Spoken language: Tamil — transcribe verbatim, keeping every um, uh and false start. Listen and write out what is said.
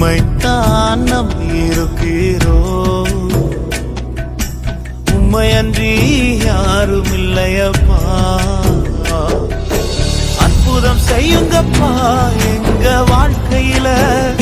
உம்மைத்தான் நம்பி இருக்கிறோம். உம்மையன்றி யாரும் இல்லையப்பா. அற்புதம் செய்யுங்கப்பா எங்க வாழ்க்கையில.